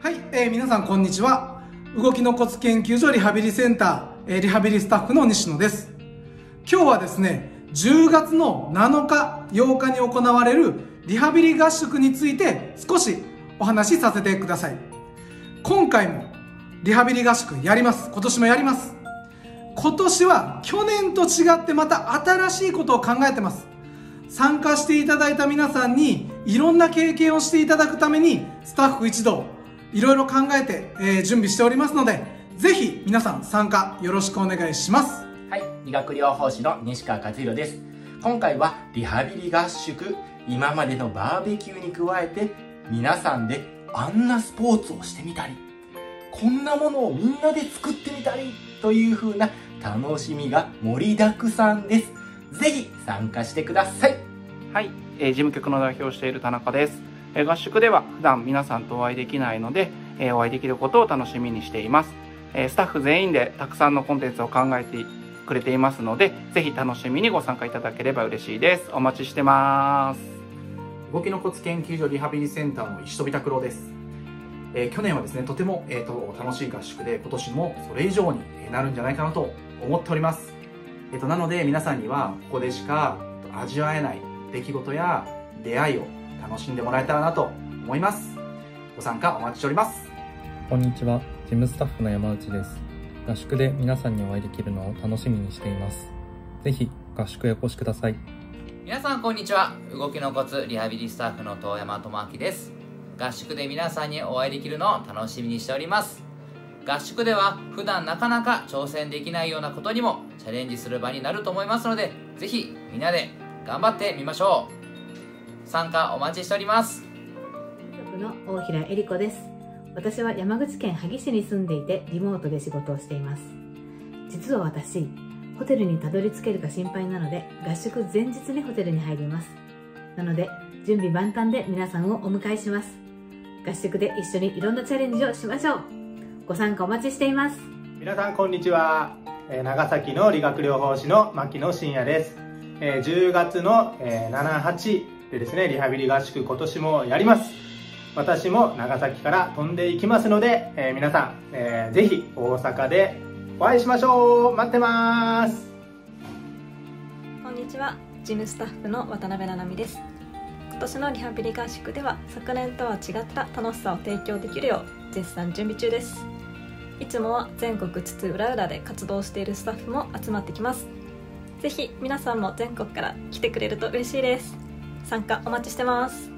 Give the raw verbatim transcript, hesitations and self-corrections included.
はい、えー、皆さんこんにちは。動きのコツ研究所リハビリセンター、えー、リハビリスタッフの西野です。今日はですね、じゅうがつのなのか、ようかに行われるリハビリ合宿について少しお話しさせてください。今回もリハビリ合宿やります。今年もやります。今年は去年と違ってまた新しいことを考えてます。参加していただいた皆さんにいろんな経験をしていただくためにスタッフ一同いろいろ考えて、えー、準備しておりますので、ぜひ皆さん参加よろしくお願いします。 はい、理学療法士の西川和弘です。今回はリハビリ合宿、今までのバーベキューに加えて皆さんであんなスポーツをしてみたり、こんなものをみんなで作ってみたりという風な楽しみが盛りだくさんです。ぜひ参加してください。 はい、えー、事務局の代表をしている田中です。えー、合宿では普段皆さんとお会いできないので、えー、お会いできることを楽しみにしています。えー、スタッフ全員でたくさんのコンテンツを考えてくれていますので、ぜひ楽しみにご参加いただければ嬉しいです。お待ちしてます。 動きのコツ研究所リハビリセンターの石飛拓郎です。えー、去年はですね、とても、えー、と楽しい合宿で、今年もそれ以上になるんじゃないかなと思っております。えー、となので皆さんにはここでしか味わえない出来事や出会いを楽しんでもらえたらなと思います。ご参加お待ちしております。 こんにちは、事務スタッフの山内です。合宿で皆さんにお会いできるのを楽しみにしています。ぜひ合宿へお越しください。 皆さんこんにちは。動きのコツリハビリスタッフの遠山智明です。合宿で皆さんにお会いできるのを楽しみにしております。合宿では普段なかなか挑戦できないようなことにもチャレンジする場になると思いますので、ぜひみんなで頑張ってみましょう。参加お待ちしております。 局の大平恵里子です。私は山口県萩市に住んでいてリモートで仕事をしています。実は私、ホテルにたどり着けるか心配なので、合宿前日にホテルに入ります。なので準備万端で皆さんをお迎えします。合宿で一緒にいろんなチャレンジをしましょう。ご参加お待ちしています。 皆さんこんにちは。長崎の理学療法士の牧野真也です。じゅうがつのしち、はちでですね、リハビリ合宿今年もやります。私も長崎から飛んでいきますので、えー、皆さん、えー、ぜひ大阪でお会いしましょう。待ってます。 こんにちは、事務スタッフの渡辺七海です。今年のリハビリ合宿では昨年とは違った楽しさを提供できるよう絶賛準備中です。いつもは全国津々浦々で活動しているスタッフも集まってきます。ぜひ皆さんも全国から来てくれると嬉しいです。参加お待ちしてます。